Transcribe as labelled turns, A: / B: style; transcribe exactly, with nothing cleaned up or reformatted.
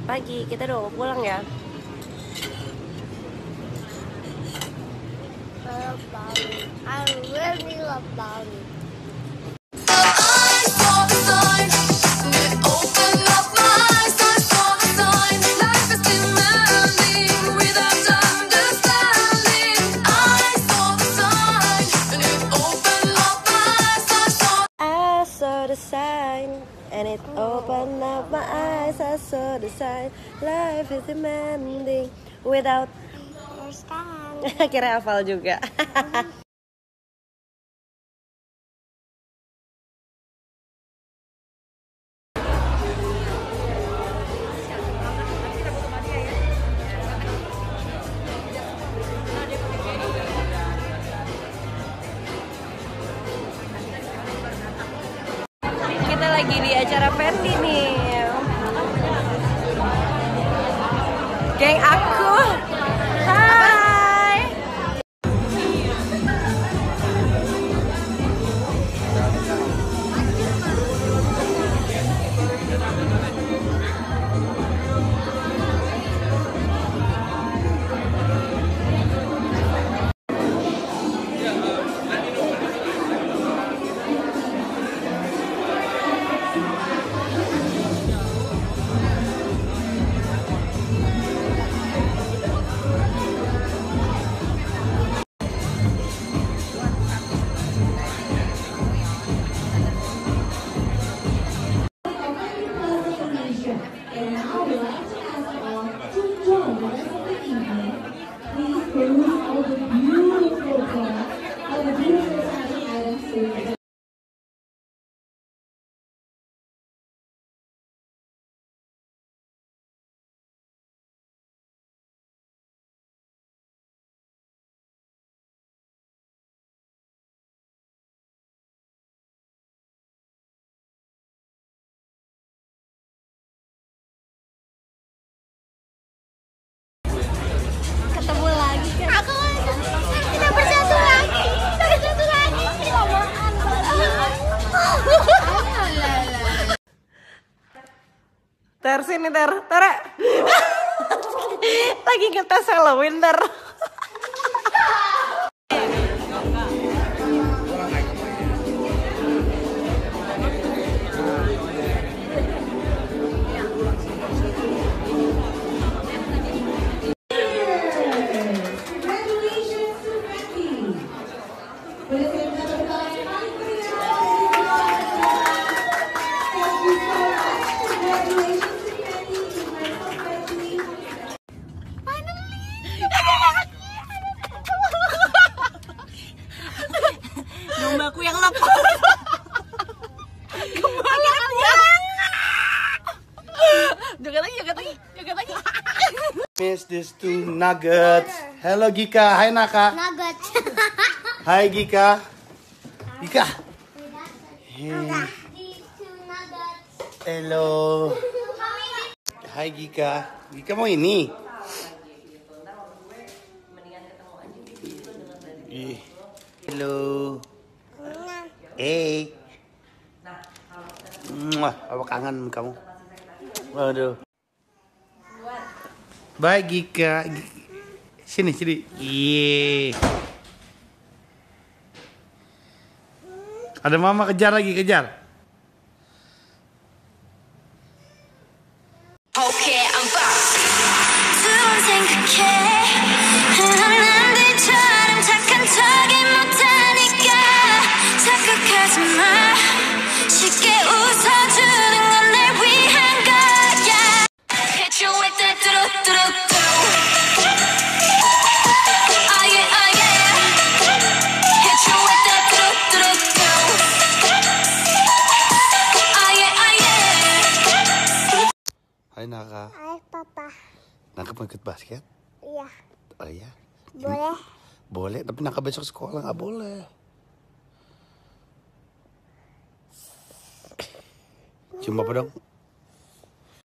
A: pagi. Kita udah mau pulang ya.
B: Love Bali. I really love Bali.
A: I saw the sign and it opened up my eyes. I saw the sign. Life is demanding without. Akhirnya hafal juga. Kita lagi di acara Fendi nih. Geng aku. Hai.
B: Ketemu lagi kan? Aku kita bersatu lagi, kita bersatu lagi. Kelamaan
A: Ter sini Ter, Ter. Lagi ngetes Halloween Ter. Dombaku yang lepas. Kembali pulang. Joget lagi, joget lagi, joget lagi.
C: Miss this two nuggets. Hello Gika, hai Naka.
B: Nugget.
C: Hai Gika. Gika. Hey. Hello. Hai Gika. Gika mau ini? Ih. Hello. Hey. Muah, apa kangen kamu? Waduh. Bye Gika. Sini, sini. Iya. Ada mama kejar lagi, kejar.
D: Okay, I'm back. 두번 생각해. 남들처럼 착한 척이 못하니까 착각하지 마. 쉽게 웃어주는 건 날 위한 거야. Hit you with that 뚜루뚜루뚜루. Oh yeah, oh yeah. Hit you with that 뚜루뚜루뚜루. Oh yeah, oh yeah.
C: Hai Naka.
B: Hai Papa.
C: Naka mau ikut basket?
B: Iya.
C: Oh iya.
B: Boleh.
C: Boleh, tapi Naka besok sekolah nggak boleh. Cium apa dong?